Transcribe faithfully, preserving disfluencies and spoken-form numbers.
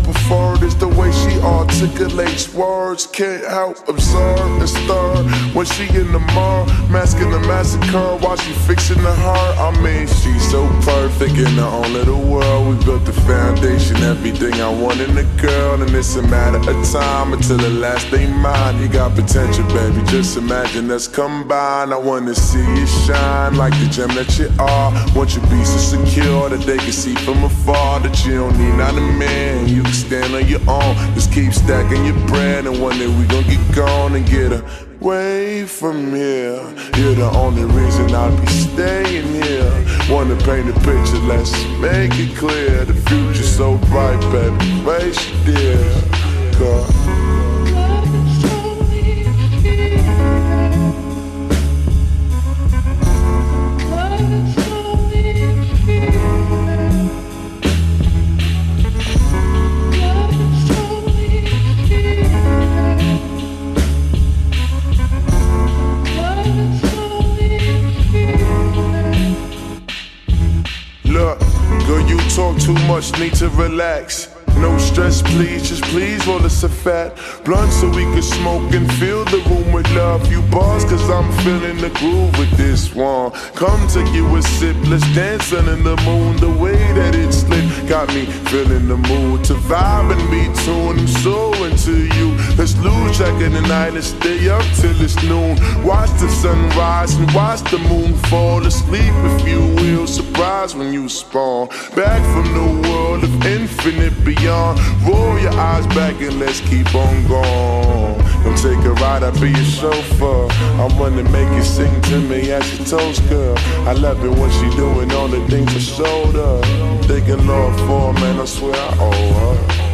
prefer is the way she articulates words. Can't help observe and stir when she in the mirror, masking the massacre while she fixing the heart. I mean, she's so perfect in her own little world. We built the foundation, everything I want in a girl, and it's a matter of time until the last day mine. You got potential, baby, just imagine us combined. I wanna see you shine like the gem that you are. Want you be so secure that they can see from afar that you don't need not a man, you can stand on your own. Just keep stacking your bread, and one day we gon' get gone and get away from here. You're the only reason I'll be staying here. Wanna paint a picture, let's make it clear. The future's so bright, baby, face you dear. God. Look, girl, you talk too much, need to relax. No stress, please, just please roll us a fat blunt so we can smoke and fill the room with love. You bars, cause I'm feeling the groove with this one. Come take you a sip, let's dance under the moon. The way that it's lit got me feeling the mood to vibe and be tuned. I'm so into you. Let's lose track of the night and stay up till it's noon. Watch the sunrise and watch the moon fall asleep, if you will. Surprise when you spawn back from the world of infinite beyond. Roll your eyes back and let's keep on going. Come take a ride, I'll be your chauffeur. I wanna make you sing to me as your toast, girl. I love it when she doing all the things I showed her. Thanking Lord for her, man, I swear I owe her.